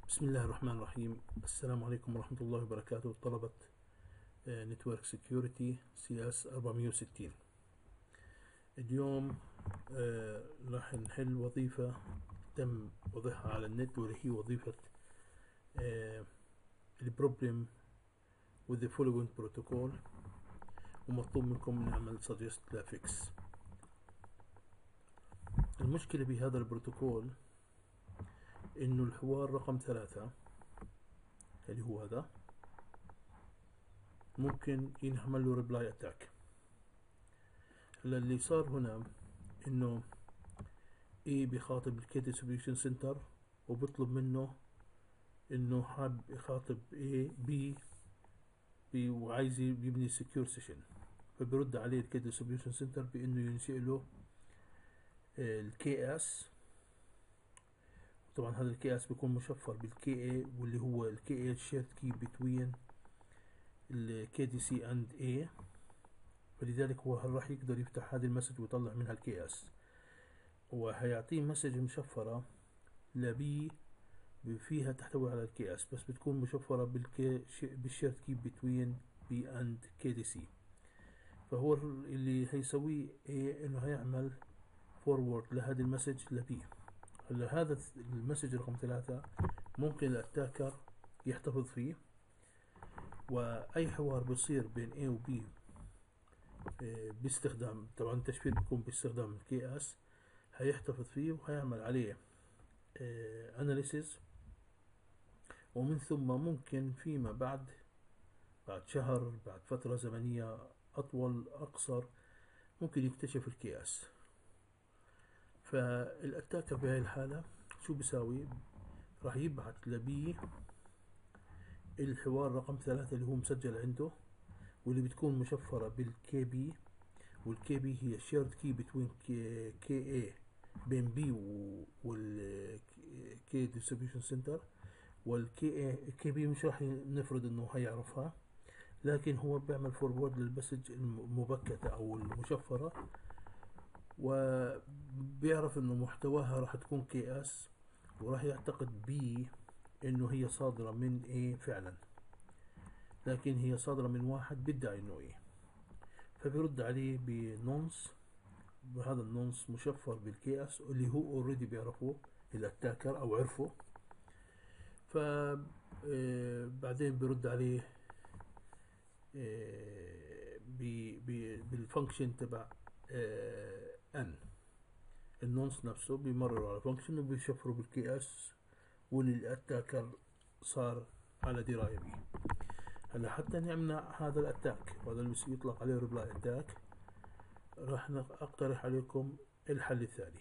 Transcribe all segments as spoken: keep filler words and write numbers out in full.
بسم الله الرحمن الرحيم. السلام عليكم ورحمة الله وبركاته طلبة نتورك سيكيورتي سي اس أربعمية وستين. اليوم آه، راح نحل وظيفة تم وضعها على النت، واللي هي وظيفة البروبلم with the following protocol، ومطلوب منكم نعمل suggest لا fix. المشكلة بهذا البروتوكول انه الحوار رقم ثلاثة اللي هو هذا ممكن ينعمل له ريبلاي اتاك. هلا اللي صار هنا انه اي بيخاطب الكي ديستريبيوشن سنتر وبيطلب منه انه حاب يخاطب اي بي بي وعايز يبني سكيور سيشن، فبيرد عليه الكي ديستريبيوشن سنتر بانه ينشئ له الكي اس. طبعا هذا الكي اس بيكون مشفر بالكي اي، واللي هو الكي اي شيرد كي بتوين الكي دي سي اند اي، فلذلك هو راح يقدر يفتح هذه المسج ويطلع منها الكي اس، وهيعطيه مسج مشفرة لبي فيها تحتوي على الكي اس، بس بتكون مشفرة بالكي بالشيرت كي بتوين بي اند كي دي سي. فهو اللي هيسويه ايه انه هيعمل فورورد لهذه المسج لبي. هلا هذا المسج رقم ثلاثة ممكن الاتاكر يحتفظ فيه، واي حوار بيصير بين A و B باستخدام، طبعا التشفير بيكون باستخدام الكي اس، هيحتفظ فيه وهيعمل عليه اناليسيز، ومن ثم ممكن فيما بعد بعد شهر، بعد فترة زمنية أطول أقصر، ممكن يكتشف الكي اس. فالاتاكر بهاي الحالة شو بيساوي؟ راح يبعث لبي الحوار رقم ثلاثة اللي هو مسجل عنده، واللي بتكون مشفرة بالكي بي، والكي بي هي شيرد كي بتوين كي اي بين بي والكي ديستريبيوشن سنتر. والكي اي كي بي مش راح نفرض انه هيعرفها، لكن هو بيعمل فورورد للمسج المبكتة او المشفرة، وبيعرف انه محتواها راح تكون كي اس، وراح يعتقد بي انه هي صادرة من ايه فعلا، لكن هي صادرة من واحد بيدعي انه ايه، فبيرد عليه بنونس، وهذا النونس مشفر بالكي اس اللي هو اوريدي بيعرفه الاتاكر او عرفه. ف بعدين بيرد عليه بالفانكشن تبع ان النونس نفسه، بيمرر على فانكشن وبيشفره بالكي اس، واللي الاتاكر صار على درايه به. هلا حتى نمنع هذا الاتاك، وهذا اللي يطلق عليه ريبلاي اتاك، راح اقترح عليكم الحل الثاني.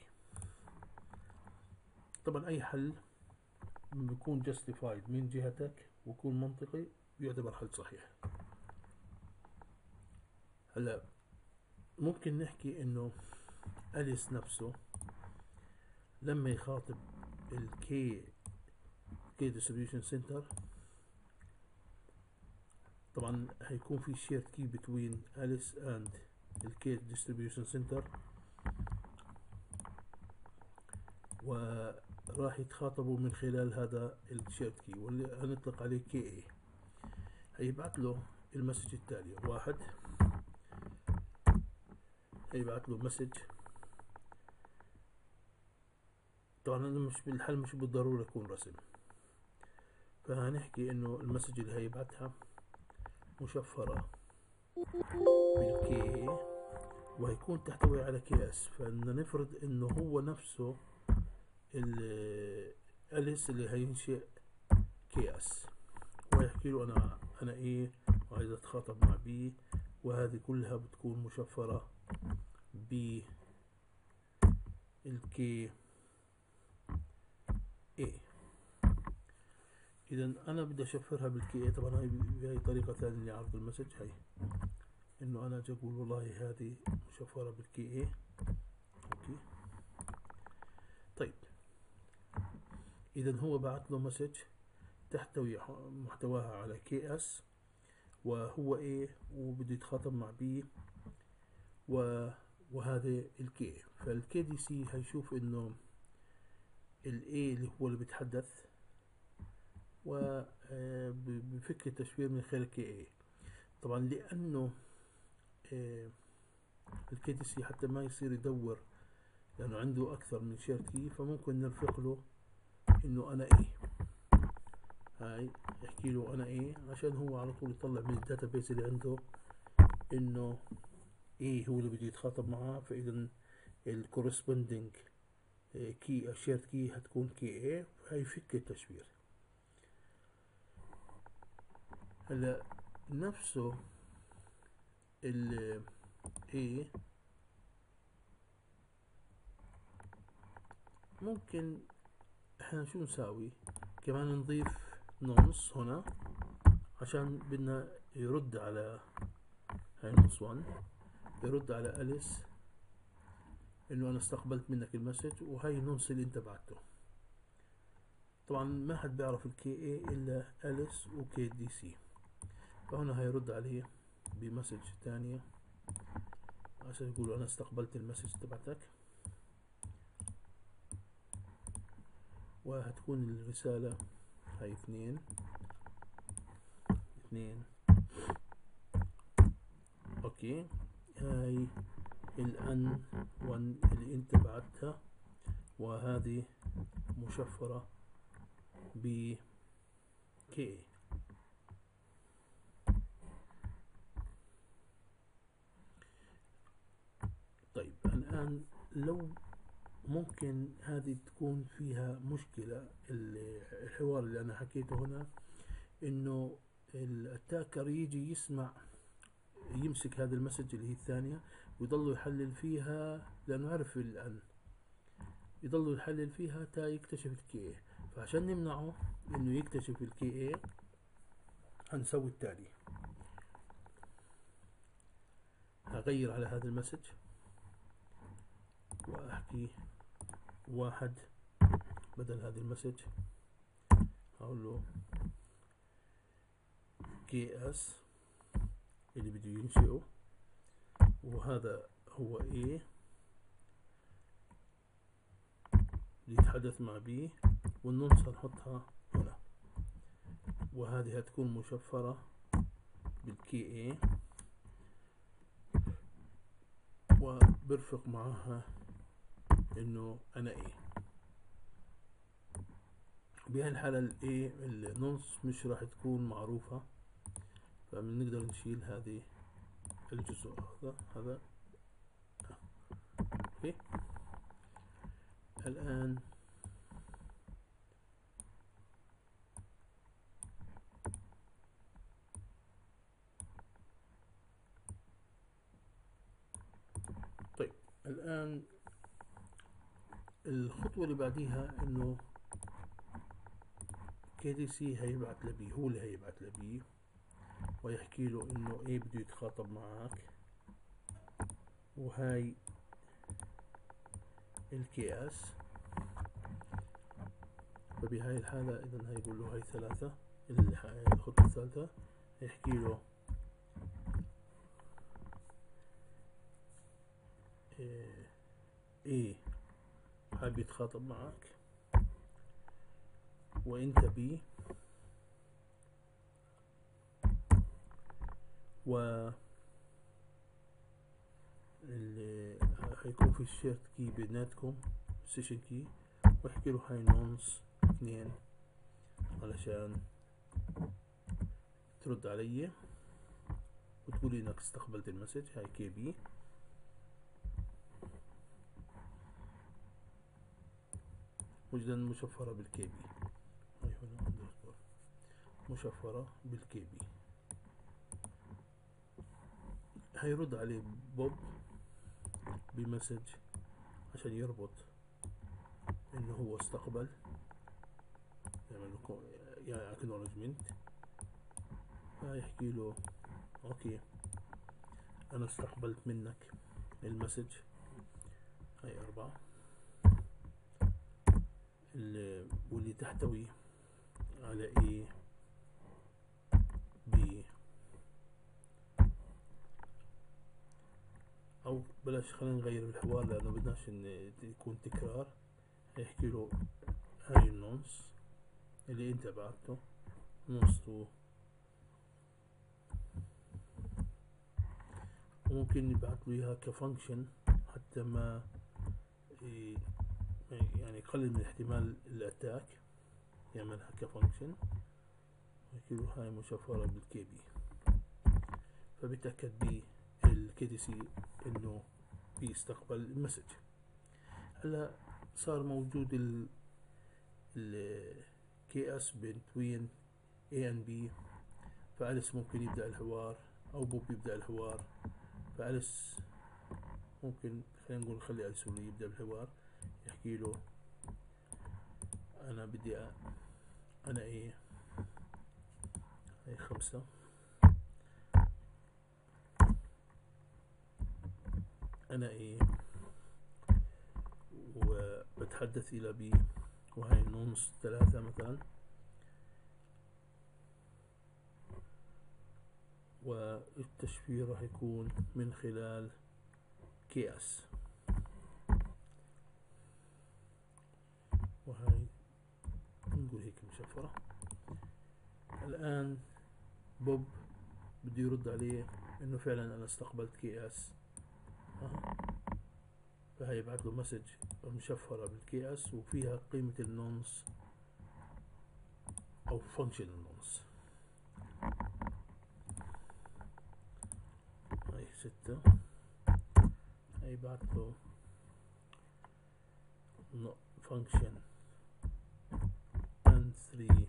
طبعا اي حل بيكون justified من جهتك ويكون منطقي بيعتبر حل صحيح. هلا ممكن نحكي انه أليس نفسه لما يخاطب الكي كي ديستريبيوشن سنتر، طبعا هيكون في شيرد كي بتوين أليس اند الكي ديستريبيوشن سنتر، وراح يتخاطبوا من خلال هذا الشيرد كي، واللي هنطلق عليه كي اي. هيبعت له المسج التالي: واحد، هيبعت له مسج. طبعا أنا مش بالحل مش بالضرورة يكون رسم، فهنحكي انه المسج اللي هيبعتها مشفرة بالكي، وهيكون تحتوي على كي اس، فإنه نفرض انه هو نفسه الأليس اللي هينشئ كي اس، ويحكي له انا انا ايه وعايز اتخاطب مع بي، وهذه كلها بتكون مشفرة بالكي اي. اذا انا بدي اشفرها بالكي اي. طبعا هاي هاي طريقة ثانية لعرض المسج، هاي انه انا اجي اقول والله هذه مشفرة بالكي اي. اوكي طيب، اذا هو بعت له مسج تحتوي محتواها على كي اس، وهو ايه وبده يتخاطب مع بي، و وهذا الكي. فالكي دي سي هيشوف انه الاي اللي هو اللي بيتحدث وبفك التشفير من خلال كي اي. طبعا لأنه الكي دي سي حتى ما يصير يدور لأنه عنده أكثر من شيرت كي، فممكن نرفق له إنه أنا إيه، هاي يحكي له أنا إيه عشان هو على طول يطلع من الداتا بيس اللي عنده إنه إيه هو اللي بده يتخاطب معاه. فإذا الكورسبوندينج كي الشيرت كي هتكون كي اي، هيفك التشفير. هلا نفسه ال A ممكن احنا شو نساوي كمان، نضيف نونس هنا عشان بدنا يرد على هاي نونس واحد، يرد على أليس انه انا استقبلت منك المسج وهي نونس اللي انت بعته. طبعا ما حد بيعرف الكي اي الا أليس وكي دي سي، فهنا هيرد عليه بمسج تانية عشان يقول انا استقبلت المسج تبعتك، وهتكون الرسالة هاي اثنين اثنين اوكي. هاي الان وان اللي انت بعتها، وهذه مشفرة ب كي. طيب الان لو ممكن هذه تكون فيها مشكلة، الحوار اللي انا حكيته هنا انه الاتاكر يجي يسمع يمسك هذا المسج اللي هي الثانية ويضل يحلل فيها، لانه عرف الان يضل يحلل فيها تا يكتشف الكي اي. فعشان نمنعه انه يكتشف الكي اي هنسوي التالي، هغير على هذا المسج واحكي واحد بدل هذا المسج، هقول له كي اس اللي بده ينشئه، وهذا هو A اللي يتحدث مع B، والنونس هنحطها هنا، وهذه هتكون مشفرة بالكي A وبرفق معها انه انا A. بهالحالة ال A النونس مش راح تكون معروفة، فبنقدر نشيل هذه الجزء هذا هذا اوكي. الآن طيب الآن الخطوة اللي بعديها انه كي دي سي هيبعت لبي، هو اللي هيبعت لبي ويحكي له انه ايه بده يتخاطب معك، وهاي الكي اس. فبهاي الحالة اذا هيقول له هاي ثلاثة، الخطوة الثالثة يحكي له ايه, إيه حابب يتخاطب معك وانت بي، و اللي هيكون في الشيرت كي بيناتكم سيشن كي، واحكي له هاي نونس اثنين علشان ترد علي وتقولي انك استقبلت المسج. هاي كي بي، وجدا مشفرة بالكي بي، هاي هنا اندرسكور مشفرة بالكي بي. هيرد عليه بوب بمسج عشان يربط انه هو استقبل، يعمل يعني اكنولجمنت. هيحكي له اوكي انا استقبلت منك المسج. هاي اربعة اللي واللي تحتوي على ايه بي، او بلاش خلينا نغير الحوار لانه بدناش ان يكون تكرار. هيحكي له هاي النونس اللي انت بعته نونس تو، وممكن نبعث له اياها كفانكشن حتى ما يعني يقلل من احتمال الاتاك، يعملها كفانكشن. له هاي مشفرة بالكي بي، فبتأكد بالكي دي سي انه بيستقبل المسج. هلا صار موجود ال ال كي اس بين A and B، فأليس ممكن يبدأ الحوار أو بوب يبدأ الحوار. فأليس ممكن خلينا نقول خلي أليس هو اللي يبدأ بالحوار، يحكي له أنا بدي أ... أنا إيه هي خمسة، أنا إيه وبتحدث إلى بي، وهي نونس ثلاثة مثلا، والتشفير راح يكون من خلال كي اس، وهي نقول هيك مشفرة. الآن بوب بده يرد عليه إنه فعلا أنا استقبلت كي اس، فهي يبعث له مسج مشفرة بالكي اس وفيها قيمة النونس أو فانكشن النونس. هاي ستة، هاي يبعث له فانكشن ان ثري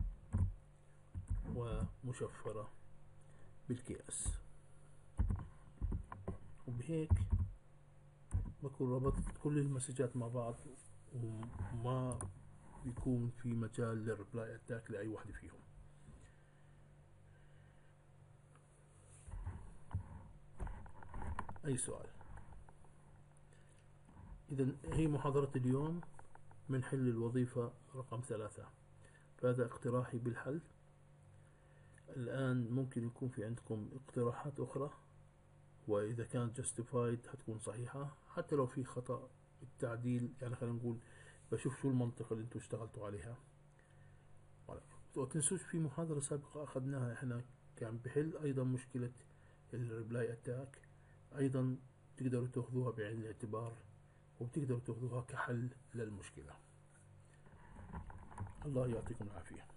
ومشفرة بالكي اس، وبهيك بكون ربطت كل المسجات مع بعض وما بيكون في مجال للريبلاي اتاك لأي واحدة فيهم. أي سؤال؟ إذا هي محاضرة اليوم من حل الوظيفة رقم ثلاثة، فهذا اقتراحي بالحل. الآن ممكن يكون في عندكم اقتراحات أخرى، وإذا كانت justified هتكون صحيحة، حتى لو في خطأ التعديل يعني خلينا نقول بشوف شو المنطقة اللي انتوا اشتغلتوا عليها. وتنسوش في محاضرة سابقة أخذناها احنا كان بحل أيضا مشكلة الريبلاي أتاك، أيضا تقدروا تأخذوها بعين الاعتبار وبتقدروا تأخذوها كحل للمشكلة. الله يعطيكم العافية.